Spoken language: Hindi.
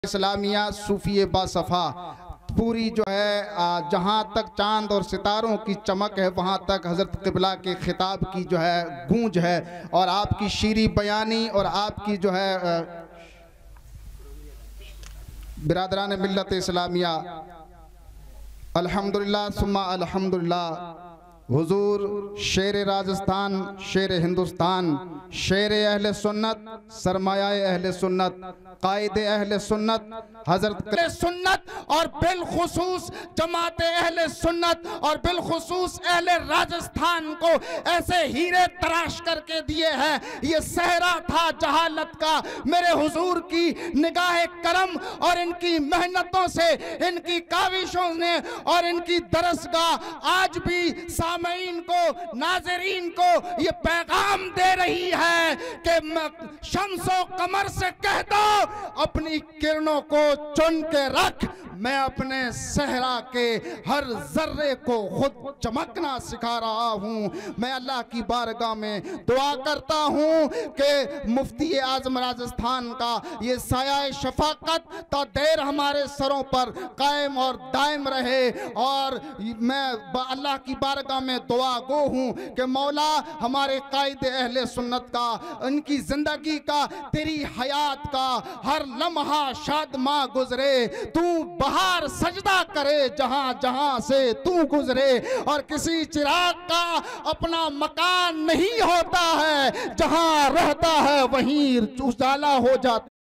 इस्लामिया सूफी बासफ़ा पूरी जो है जहाँ तक चांद और सितारों की चमक है वहाँ तक हजरत क़िबला के खिताब की जो है गूंज है। और आपकी शीरी बयानी और आपकी जो है बिरादरान मिल्लत इस्लामिया अल्हम्दुलिल्लाह सुम्मा अल्हम्दुलिल्लाह हुजूर शेर राजस्थान, शेर हिंदुस्तान, शेर अहले सुन्नत, सरमायाए अहले सुन्नत, कायदे अहले सुन्नत, हजरत सुन्नत और बिलखुसूस जमाते अहले सुन्नत और बिलखुसूस अहले राजस्थान को ऐसे हीरे तराश करके दिए हैं। ये सहरा था जहालत का। मेरे हुजूर की निगाह करम और इनकी मेहनतों से, इनकी काविशों ने और इनकी दरसगाह आज भी सामईन को, नाज़रीन को ये पैगाम दे रही है कि शम्सो कमर से कह दो अपनी किरणों को चुन के रख। मैं अपने सहरा के हर जर्रे को खुद चमकना सिखा रहा हूँ। मैं अल्लाह की बारगाह में दुआ करता हूँ कि मुफ्ती आजम राजस्थान का ये साया शफाकत ता देर हमारे सरों पर कायम और दायम रहे। और मैं अल्लाह की बारगाह में दुआ गो हूँ कि मौला हमारे कायदे अहले सुन्नत का, उनकी जिंदगी का, तेरी हयात का हर लम्हा शादमा गुजरे। तू बाहर सजदा करे जहां जहां से तू गुजरे। और किसी चिराग का अपना मकान नहीं होता है, जहां रहता है वहीं उजाला हो जाता।